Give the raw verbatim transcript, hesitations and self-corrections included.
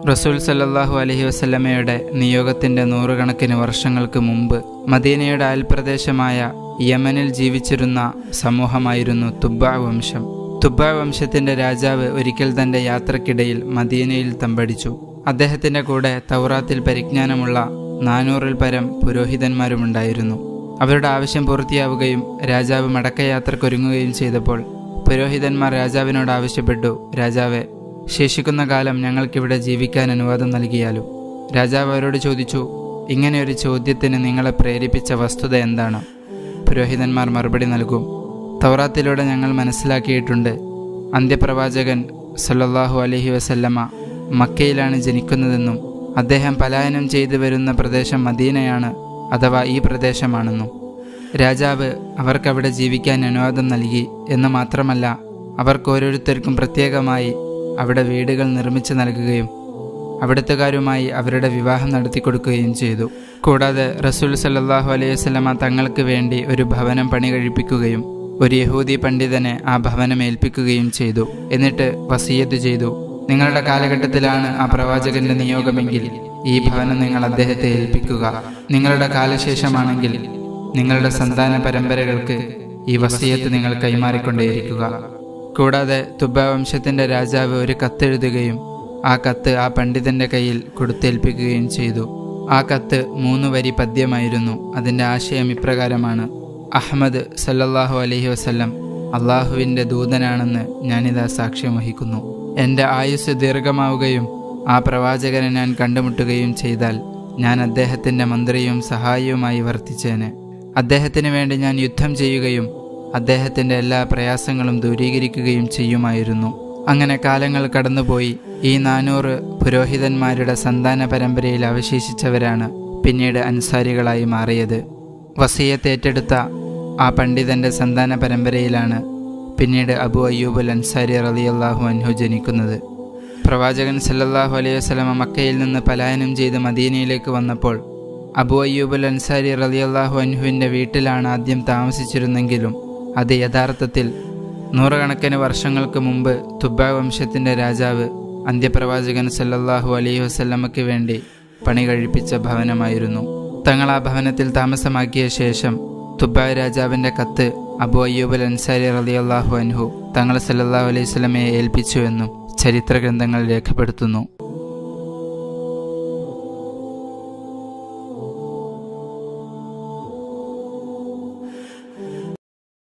റസൂൽ സല്ലല്ലാഹു അലൈഹി വസല്ലമയുടെ നിയോഗത്തിൻ്റെ നൂറുകണക്കിന് വർഷങ്ങൾക്ക് മുമ്പ് മദീനയുടെ അയൽപ്രദേശമായ യമനിൽ ജീവിച്ചിരുന്ന സമൂഹമായിരുന്നു തുബ്ബ വംശം. തുബ്ബ വംശത്തിൻ്റെ രാജാവ് ഒരിക്കൽ തൻ്റെ യാത്രക്കിടയിൽ മദീനയിൽ തമ്പടിച്ചു. അദ്ദേഹത്തിൻ്റെ കൂടെ തൗറാത്തിൽ പരിജ്ഞാനമുള്ള നാനൂറിൽ പരം പുരോഹിതന്മാരുമുണ്ടായിരുന്നു. അവരുടെ ആവശ്യം പൂർത്തിയാവുകയും രാജാവ് മടക്കയാത്രക്കൊരുങ്ങുകയും ചെയ്തപ്പോൾ പുരോഹിതന്മാർ രാജാവിനോട് ആവശ്യപ്പെട്ടു, രാജാവെ, ശേഷിക്കുന്ന കാലം ഞങ്ങൾക്കിവിടെ ജീവിക്കാൻ അനുവാദം നൽകിയാലും. രാജാവ് അവരോട് ചോദിച്ചു, ഇങ്ങനെയൊരു ചോദ്യത്തിന് നിങ്ങളെ പ്രേരിപ്പിച്ച വസ്തുത എന്താണ്? പുരോഹിതന്മാർ മറുപടി നൽകും, തൗറാത്തിലൂടെ ഞങ്ങൾ മനസ്സിലാക്കിയിട്ടുണ്ട്, അന്ത്യപ്രവാചകൻ സല്ലല്ലാഹു അലൈഹി വസല്ലമ മക്കയിലാണ് ജനിക്കുന്നതെന്നും അദ്ദേഹം പലായനം ചെയ്തു വരുന്ന പ്രദേശം മദീനയാണ് അഥവാ ഈ പ്രദേശമാണെന്നും. രാജാവ് അവർക്കവിടെ ജീവിക്കാൻ അനുവാദം നൽകി എന്ന് മാത്രമല്ല, അവർക്ക് ഓരോരുത്തർക്കും പ്രത്യേകമായി അവിടെ വീടുകൾ നിർമ്മിച്ചു നൽകുകയും അവിടുത്തുകാരുമായി അവരുടെ വിവാഹം നടത്തിക്കൊടുക്കുകയും ചെയ്തു. കൂടാതെ റസൂൽ സല്ലല്ലാഹു അലൈഹി വസല്ലമ തങ്ങൾക്ക് വേണ്ടി ഒരു ഭവനം പണി കഴിപ്പിക്കുകയും ഒരു യഹൂദി പണ്ഡിതനെ ആ ഭവനം ഏൽപ്പിക്കുകയും ചെയ്തു. എന്നിട്ട് വസിയ്യത്ത് ചെയ്തു, നിങ്ങളുടെ കാലഘട്ടത്തിലാണ് ആ പ്രവാചകന്റെ നിയോഗമെങ്കിൽ ഈ ഭവനം നിങ്ങൾ അദ്ദേഹത്തെ ഏൽപ്പിക്കുക. നിങ്ങളുടെ കാലശേഷമാണെങ്കിൽ നിങ്ങളുടെ സന്താന പരമ്പരകൾക്ക് ഈ വസിയ്യത്ത് നിങ്ങൾ കൈമാറിക്കൊണ്ടേയിരിക്കുക. കൂടാതെ തുബ്ബ വംശത്തിൻ്റെ രാജാവ് ഒരു കത്തെഴുതുകയും ആ കത്ത് ആ പണ്ഡിതൻ്റെ കയ്യിൽ കൊടുത്തേൽപ്പിക്കുകയും ചെയ്തു. ആ കത്ത് മൂന്ന് വരി പദ്യമായിരുന്നു. അതിൻ്റെ ആശയം ഇപ്രകാരമാണ്: അഹ്മദ് സല്ലല്ലാഹു അലൈഹി വസല്ലം അള്ളാഹുവിൻ്റെ ദൂതനാണെന്ന് ഞാനിതാ സാക്ഷ്യം വഹിക്കുന്നു. എൻ്റെ ആയുസ് ദീർഘമാവുകയും ആ പ്രവാചകനെ ഞാൻ കണ്ടുമുട്ടുകയും ചെയ്താൽ ഞാൻ അദ്ദേഹത്തിൻ്റെ മന്ത്രിയും സഹായിയുമായി വർത്തിച്ചേനെ. അദ്ദേഹത്തിന് വേണ്ടി ഞാൻ യുദ്ധം ചെയ്യുകയും അദ്ദേഹത്തിൻ്റെ എല്ലാ പ്രയാസങ്ങളും ദൂരീകരിക്കുകയും ചെയ്യുമായിരുന്നു. അങ്ങനെ കാലങ്ങൾ കടന്നുപോയി. ഈ നാനൂറ് പുരോഹിതന്മാരുടെ സന്താന പരമ്പരയിൽ അവശേഷിച്ചവരാണ് പിന്നീട് അൻസാരികളായി മാറിയത്. വസിയ്യത്ത് ഏറ്റെടുത്ത ആ പണ്ഡിതൻ്റെ സന്താന പരമ്പരയിലാണ് പിന്നീട് അബു അയ്യൂബുൽ അൻസാരി റളിയല്ലാഹു അൻഹു ജനിക്കുന്നത്. പ്രവാചകൻ സല്ലല്ലാഹു അലൈഹി വസല്ലമ മക്കയിൽ നിന്ന് പലായനം ചെയ്ത് മദീനയിലേക്ക് വന്നപ്പോൾ അബു അയ്യൂബുൽ അൻസാരി റളിയല്ലാഹു അൻഹുവിൻ്റെ വീട്ടിലാണ് ആദ്യം താമസിച്ചിരുന്നെങ്കിലും അത് യഥാർത്ഥത്തിൽ നൂറുകണക്കിന് വർഷങ്ങൾക്ക് മുമ്പ് തുബ്ബ വംശത്തിൻ്റെ രാജാവ് അന്ത്യപ്രവാചകൻ സല്ലല്ലാഹു അലൈഹി വസല്ലമയ്ക്ക് വേണ്ടി പണി കഴിപ്പിച്ച ഭവനമായിരുന്നു. തങ്ങൾ ആ ഭവനത്തിൽ താമസമാക്കിയ ശേഷം തുബ്ബ രാജാവിൻ്റെ കത്ത് അബു അയ്യൂബുൽ അൻസാരി റളിയല്ലാഹു അൻഹു തങ്ങൾ സല്ലല്ലാഹു അലൈഹി വസല്ലമയെ ഏൽപ്പിച്ചുവെന്നും ചരിത്ര ഗ്രന്ഥങ്ങൾ രേഖപ്പെടുത്തുന്നു.